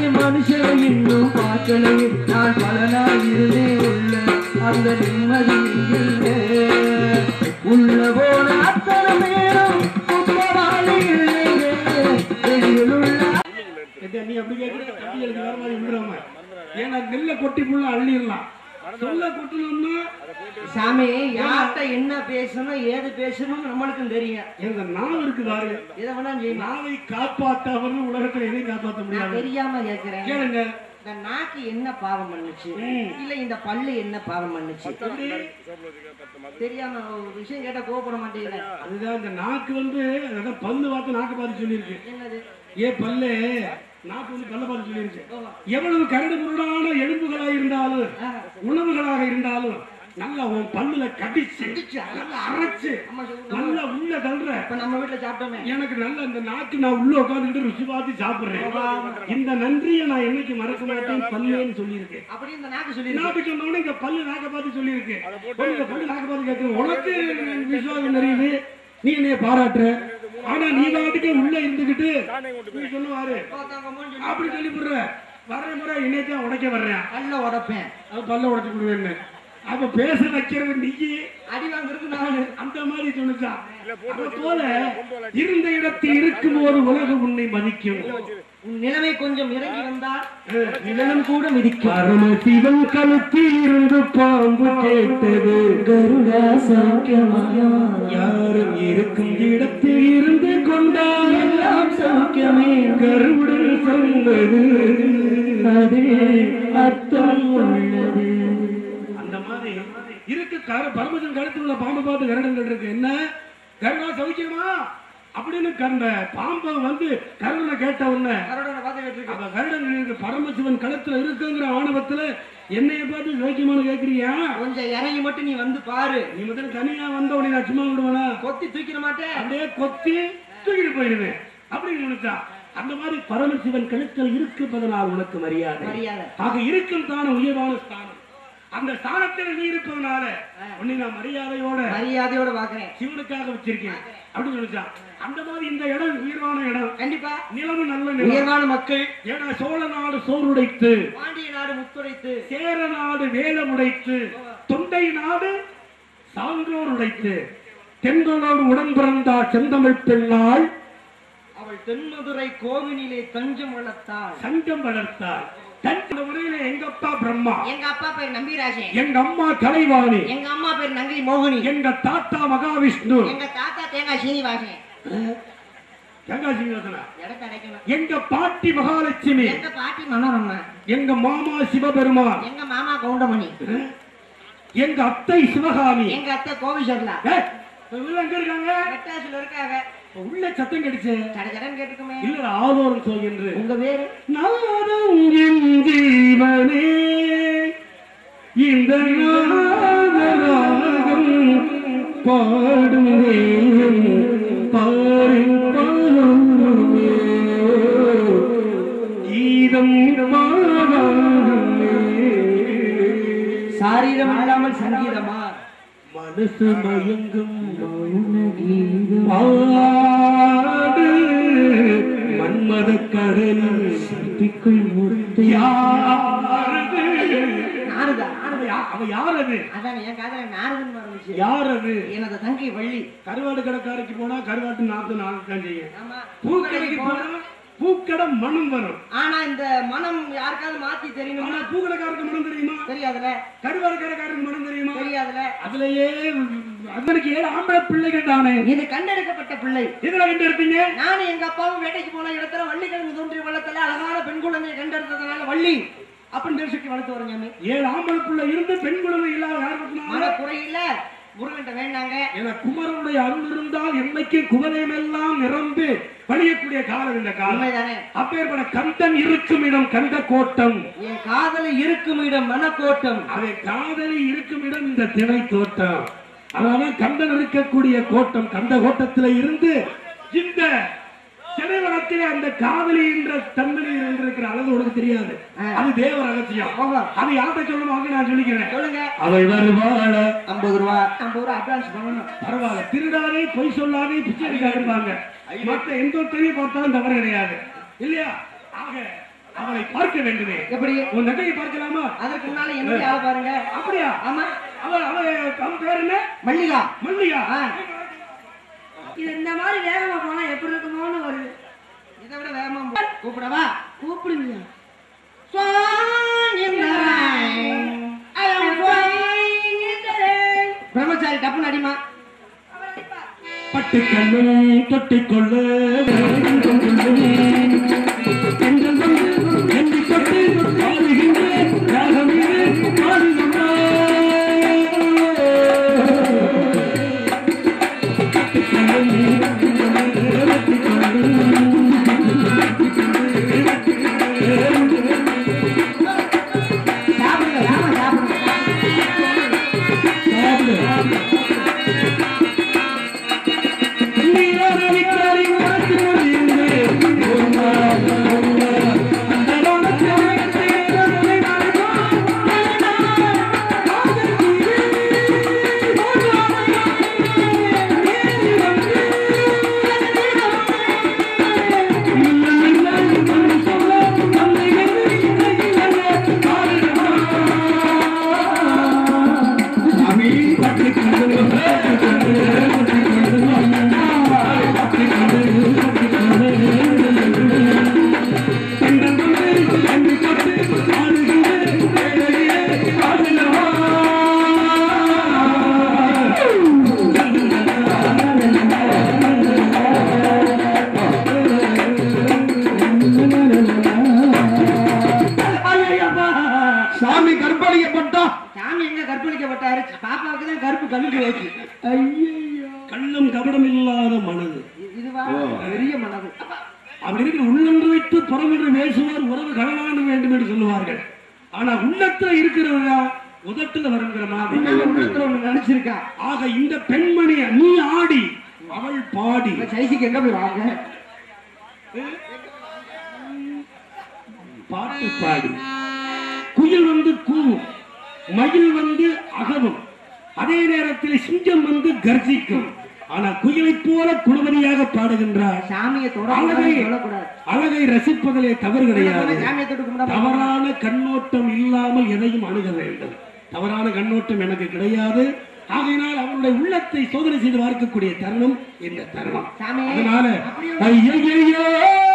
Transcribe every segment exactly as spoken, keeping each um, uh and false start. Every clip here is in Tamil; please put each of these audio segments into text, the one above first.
மனுஷன் இன்னும் பார்க்கலை நான் பல நாள் இருந்தே உள்ள அந்த நிம்மதி உள்ள போன அத்தனை பேரும் நீ அப்படி கேட்க ஏன்னா நெல்ல கொட்டி புள்ள அள்ளிடலாம் சொல்ல கொட்டணும்னா சாமி யார்கிட்ட என்ன பேசணும் ஏது பேசணும் நம்மளுக்கும் தெரியும். எங்க நாவ் இருக்குதாரு இதை வேணா நாவை காப்பாத்தாமல் உலகத்துல எதையும் காப்பாற்ற முடியாது. தெரியாம கேட்கிறேன் கேளுங்க. இந்த நாக்கு என்ன பாவம் பண்ணுச்சு இல்ல இந்த பல்லு என்ன பாவம் பண்ணுச்சு தெரியாம ஒரு விஷயம் கேட்டா கோவப்பட மாட்டேங்குது. அதுதான் இந்த நாக்கு வந்து பல்லு பார்த்து நாக்கு பார்த்து சொல்லியிருக்கு. என்னது ஏ பல்லு நாக்கு வந்து பல்ல பார்த்து சொல்லியிருக்கு. எவ்வளவு கரடு முரடான எலும்புகளாக இருந்தாலும் உணவுகளாக இருந்தாலும் நல்லா உன் பல்லுல கடிச்சு நல்லா அரைச்சு நல்லா உள்ள தள்ளுற. இப்ப நம்ம வீட்டுல சாப்பிட்டோமே எனக்கு நல்ல இந்த நாக்கு நான் உள்ள உட்காந்துக்கிட்டு ருசி பார்த்து சாப்பிடுறேன். இந்த நன்றியை நான் என்னைக்கு மறக்க மாட்டேன் பல்லுன்னு சொல்லியிருக்கேன். அப்படி இந்த நாக்கு சொல்லி நாக்கு சொன்னோட இந்த பல்லு நாக்க பார்த்து சொல்லியிருக்கேன். பல்லு நாக்க பார்த்து கேட்க உனக்கு விசுவாசம் தெரியுது நீ என்னைய பாராட்டுற. ஆனா நீ நாட்டுக்கு உள்ள இருந்துகிட்டு நீ சொல்லுவாரு அப்படி சொல்லி போடுற. வர்ற முறை என்னைத்தான் உடைக்க வர்றேன் பல்ல உடைப்பேன் அது பல்ல உடைச்சு விடுவேன்னு. அப்ப பேச வைக்கிறது நீ அடி வாங்குறது நானு அந்த மாதிரி சொல்லுச்சான். அது போல இருந்த இடத்தில் இருக்கும் போது உலகம் உன்னை மதிக்கும். உன் நிலைமை கொஞ்சம் இறங்கி வந்தால் நிலம் கூட மிதிக்கும். பரமசிவன் கழுத்தில் இருந்து பாம்பு கேட்டது கருடா சௌக்கியமாயா யாரும் இருக்கும் இடத்தில் இருந்து கொண்டால் எல்லாம் சௌக்கியமே கருடன் சொன்னது அதே அர்த்தம் உள்ளது. அந்த மாதிரி இருக்கு பரமசிவன் கழுத்தில் உள்ள பாம்பு பார்த்து கருடங்கள் இருக்கு. என்ன கருடா சௌக்கியமா அப்படின்னு கண்ட பாம்பை வந்து கருடனை கேட்ட உடனே கருடன் பரமசிவன் களத்துல இருக்குங்கிற ஆணவத்துல என்னைய பார்த்து சௌக்கியமான கேட்கிறியா கொஞ்சம் இறங்கி மட்டும் நீ வந்து பாரு. நீ முதல்ல தனியா வந்த உடனே நான் சும்மா விடுவேனா கொத்தி தூக்கிட மாட்டேன் அப்படியே கொத்தி தூக்கிட்டு போயிடுவேன் அப்படின்னு நினைச்சா. அந்த மாதிரி பரமசிவன் கழுத்தில் இருப்பதனால் உனக்கு மரியாதை மரியாதை ஆக இருக்கும் தான உயர்வான ஸ்தானம். அந்த ஸ்தானத்தில் நீ இருப்பதனால உன்னை நான் மரியாதையோட மரியாதையோட பாக்குறேன் சிவனுக்காக வச்சிருக்கேன் அப்படின்னு சொல்லிச்சான். அந்த மாதிரி இந்த இடம் உயர்வான இடம் கண்டிப்பா நிலமும் நல்ல உயர்வான மக்கள். ஏன்னா சோழ நாடு சோறுடைத்து பாண்டிய நாடு முத்துடைத்து சேர நாடு வேலம் உடைத்து தொண்டை நாடு சான்றோர் உடைத்து தென்களோடு உடன் பிறந்தார் செந்தமிழ் பெண்ணாள் அவள் தென்மதுரை கோவிலிலே தஞ்சம் வளர்த்தாள் சங்கம் வளர்த்தாள். எங்க அப்பா பிரம்மா எங்க அப்பா பேர் நம்பிராஜன் எங்க அம்மா கலைவாணி எங்க அம்மா பேர் நங்கை மோகினி எங்க தாத்தா மகாவிஷ்ணு எங்க தாத்தா தேங்காய் சீனிவாசன் தேங்காய் சீனிவாசனா எங்க பாட்டி மகாலட்சுமி எங்க பாட்டி மனோரமா எங்க மாமா சிவபெருமான் எங்க மாமா கவுண்டமணி எங்க அத்தை சிவகாமி எங்க அத்தை கோவிசர்லா எங்க இருக்காங்க மெட்ராஸ்ல இருக்காங்க. உள்ள சத்தம் கிடைச்சு சடச்சடன் கேட்டுக்குமே இல்ல ஆதோரம் சொல்கின்ற உங்க பேரு நாதம் என் ஜீவனே இந்த நாதராகம் பாடும் பாரும் பாருமே கீதம் சாரீரம் இல்லாமல் சங்கீதமா மனசு மயங்கும் மன்மத கடலில் சிற்பிக்குள் முத்து யாரது அவ யாரது அதான் என் காதல நாரதுன்னு இருந்துச்சு. யாரது எனது தங்கை வள்ளி. கருவாடு கடைக்காரைக்கு போனா கருவாட்டு நாத்து நாத்தான் செய்யும். பூக்கடைக்கு போனா பூக்கடை மனம் வரும். ஆனா இந்த மனம் யாருக்காவது மாத்தி தெரியுமா? பூக்கடைக்காரருக்கு மனம் தெரியுமா? தெரியாதுல. கருவாடு கடைக்காரருக்கு மனம் தெரியுமா? தெரியாதுல. அதுலயே அதற்கு ஏழு ஆம்பளை பிள்ளைகள் தானே. இது கண்டெடுக்கப்பட்ட பிள்ளை. இதுல கண்டெடுத்தீங்க? நானும் எங்க அப்பாவும் வேட்டைக்கு போன இடத்துல வள்ளி கிழங்கு தோன்றிய வளத்துல அழகான பெண் குழந்தையை கண்டெடுத்ததுனால வள்ளி அப்படின்னு தெரிவிச்சு வளர்த்து வரீங்க. ஏழு ஆம்பளை பிள்ளை இருந்து பெண் குழந்தை இல்லாத யாருக்கு மன குறையில முருகன்ட்ட வேண்டாங்க. என குமரனுடைய அருள் இருந்தால் என்னைக்கு குமரன் எல்லாம் நிரம்பி வழியக்கூடிய காலம் இந்த காலம். அப்பேற்பட்ட கந்தன் இருக்கும் இடம் கந்த கோட்டம். என் காதலி இருக்கும் இடம் மனக்கோட்டம். அதை காதலி இருக்கும் இடம் இந்த திணை தோட்டம். அதனால கந்தன் இருக்கக்கூடிய கோட்டம் கந்த கோட்டத்தில இருந்து இந்த திரைவனத்திலே அந்த காதலி என்ற தன்மையில் இருந்திருக்கிற அளவு உனக்கு தெரியாது. அது தேவ ரகசியம். அது யார்கிட்ட சொல்லணும் நான் சொல்லிக்கிறேன். சொல்லுங்க. அவள் வருவாள ஐம்பது ரூபா ஐம்பது ரூபா அட்வான்ஸ் பண்ணணும். பரவாயில்ல. திருடாதே பொய் சொல்லாதே பிச்சைக்காக இருப்பாங்க. மற்ற எந்த ஒருத்தரையும் பார்த்தாலும் தவறு கிடையாது இல்லையா? ஆக அவளை பார்க்க வேண்டுமே. எப்படி? உன் நகையை பார்க்கலாமா? அதற்கு முன்னால என்னுடைய ஆள பாருங்க. அப்படியா? ஆமா. அவ அவ அவன் பேர் என்ன? மல்லிகா. மல்லிகா. இது இந்த மாதிரி வேகமா போனா எப்படி இருக்குமோன்னு வருது. இதை விட வேகமா கூப்பிடவா? கூப்பிடுங்க. பிரம்மச்சாரி டப்புன்னு அடிமா. பட்டு கண்ணும் தொட்டிக்கொள்ள கள்ளம் கபடம் இல்லாத மனது, பெரிய மனது. அப்படி இருக்கிற உள்ளொன்று வைத்து புறமென்று பேசுவார் உறவு கடலான வேண்டும் என்று சொல்லுவார்கள். ஆனா உள்ளத்துல இருக்கிறவரா உதட்டுல வருங்கிற மாதிரி நினைச்சிருக்கா. ஆக இந்த பெண்மணி நீ ஆடி அவள் பாடி சைசிக்கு எங்க போய் வாங்க பாட்டு பாடி குயில் வந்து கூவும், மயில் வந்து அகவும், அதே நேரத்தில் சிங்கம் வந்து கர்ஜிக்கும். ஆனா குயிலை போல குணவதியாக பாடுகின்றார். சாமியை அழகை ரசிப்பதிலே தவறு கிடையாது. தவறான கண்ணோட்டம் இல்லாமல் எதையும் அணுக வேண்டும். தவறான கண்ணோட்டம் எனக்கு கிடையாது. ஆகையினால் அவருடைய உள்ளத்தை சோதனை செய்து பார்க்கக்கூடிய தருணம் இந்த தருணம். அதனால ஐயையோ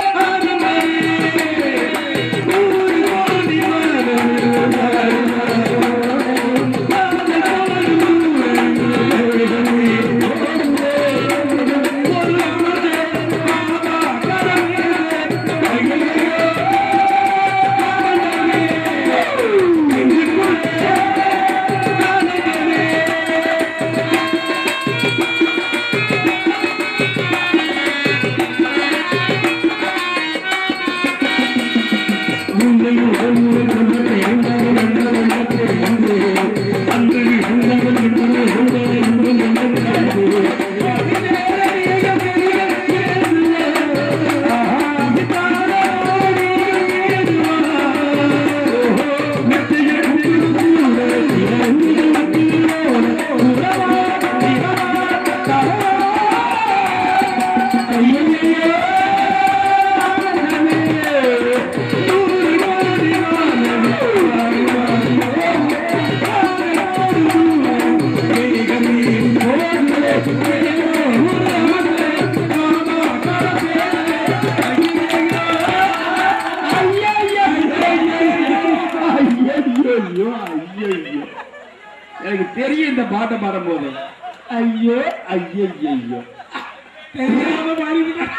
எனக்கு தெரியும் இந்த பாட்டை பாடும்போது ஐயோ ஐயோ ஐயோ தெரியாம பாடிவிட்டேன்.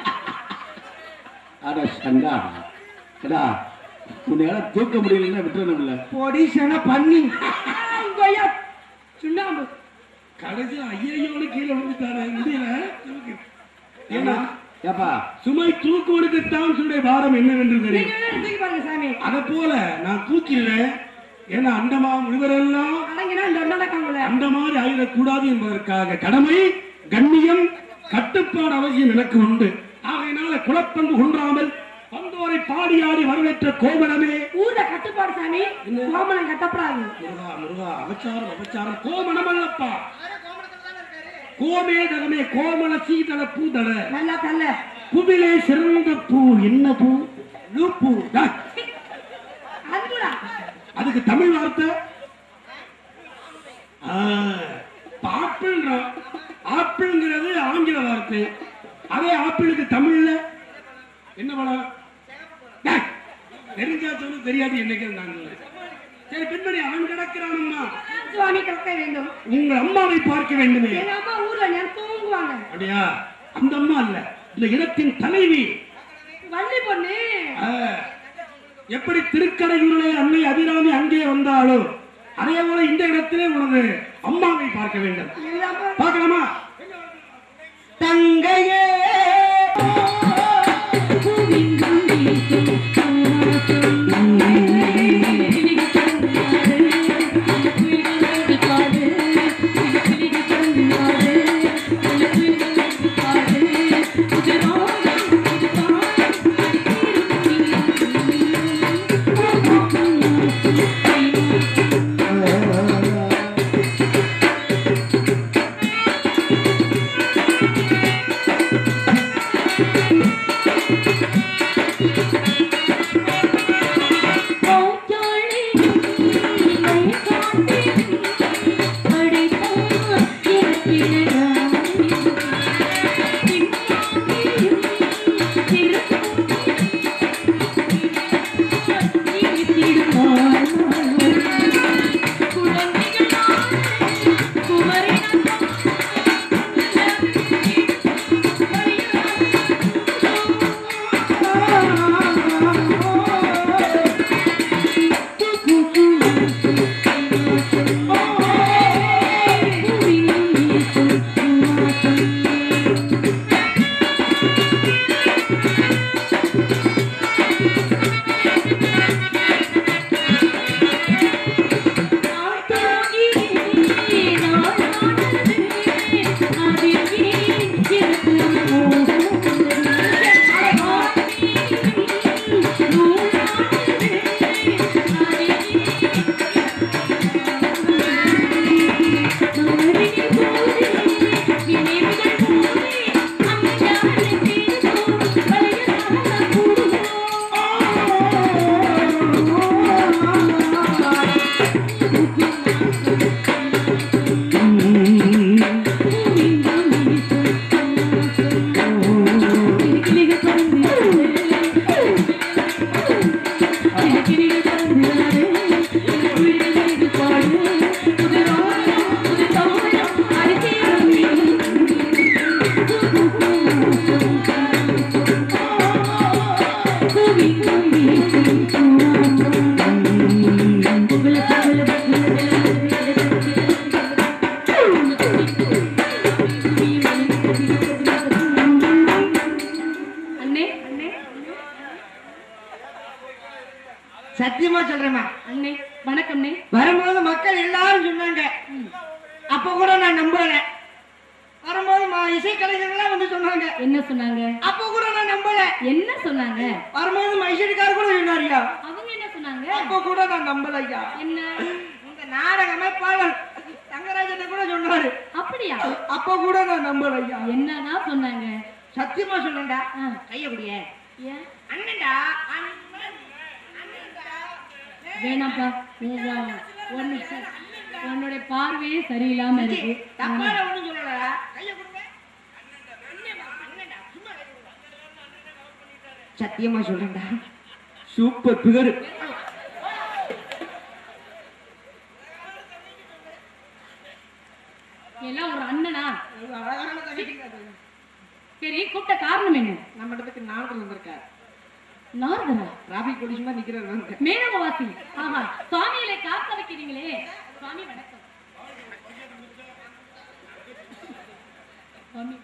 அட சண்டா அடா உன்னால தூக்க முடியலன்னா விட்டுறதுல பொடிஷன பண்ணி சுண்ணாம்பு கடைசி ஐயோன்னு கீழே விழுந்துட்டாரு. முடியல ஏன்னா ஏப்பா சுமை தூக்குவதற்குத்தான் சுடைய பாரம் என்னவென்று தெரியும். அதை போல நான் தூக்கிடுறேன். ஏன்னா அண்டமா முனிவரெல்லாம் அந்த மாதிரி ஆயிடக்கூடாது என்பதற்காக கடமை கண்ணியம் கட்டுப்பாடு அவசியம் எனக்கு உண்டு. ஆகையினால குலப்பண்பு குன்றாமல் வந்தோரை பாடி ஆடி வரவேற்ற கோமலமே ஊர்ல கட்டுப்பாடு சாமி. கோமலம் கட்டப்படாது. முருகா முருகா அபச்சாரம் அபச்சாரம் கோமலம் அல்லப்பா. கோமே தகமே கோமல சீதள பூதள நல்லா தல்ல புவிலே சிறந்த பூ என்ன பூ? லூப்பு. டேய், அதுடா அதுக்கு தமிழ் வார்த்தை ஆப்பிள். ஆப்பிள்ங்கிறது ஆங்கில வார்த்தை. அதே ஆப்பிளுக்கு தமிழ்ல என்ன படம்? தெரிஞ்சா சொல்லு, தெரியாது என்னைக்கு நாங்க. சரி பெண்மணி, அவன் கிடக்கிறானம்மா. சுவாமி கிடக்க வேண்டும். உங்க அம்மாவை பார்க்க வேண்டுமே. எங்க அம்மா ஊர்ல நேரம் தூங்குவாங்க. அப்படியா? அந்த அம்மா இல்ல, இந்த இடத்தின் தலைவி வள்ளி பொண்ணு. எப்படி திருக்கடையூரிலே அன்னை அபிராமி அங்கே வந்தாலோ அதே போல இந்த இடத்திலே உனது அம்மாவை பார்க்க வேண்டும். பார்க்கலாமா? தங்கையே சத்தியமா சொல்றேம்மா. அண்ணே வணக்கம். வரும்போது மக்கள் எல்லாரும் சொன்னாங்க, அப்ப கூட நான் நம்பல. வரும்போது இசைக்கலைஞர்கள்லாம் வந்து சொன்னாங்க. என்ன சொன்னாங்க? அப்ப கூட நான் நம்பல. என்ன சொன்னாங்க? வரும்போது மைசூரிக்கார் கூட சொன்னாரியா. அவங்க என்ன சொன்னாங்க? அப்ப கூட நான் நம்பல ஐயா. என்ன? உங்க நாடக அமைப்பாளர் தங்கராஜனை கூட சொன்னாரு. அப்படியா? அப்ப கூட நான் நம்பல ஐயா. என்னதான் சொன்னாங்க? சத்தியமா சொல்லுண்டா. கைய குடிய. ஏன்? அண்ணன்டா. வேணாம்ப்பா. ஒன்னு உன்னுடைய பார்வையே சரியில்லாம இருக்கு. தப்பான ஒண்ணும் சொல்லல. கைய குடுங்க. சத்தியமா சொல்றேன்டா. Super figure. எல்லாம் ஒரு அண்ணனா? சரி, கூப்பிட்ட காரணம் என்ன? நம்ம இடத்துக்கு நாரதர் வந்திருக்காரு. நாரதரா? டிராபிக் போலீஸ் மாதிரி நிக்கிறாரு. மேனகவாசி. ஆமா, சுவாமிகளை காக்க வைக்கிறீங்களே. சுவாமி வணக்கம். சுவாமி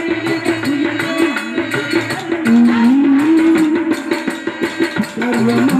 Rama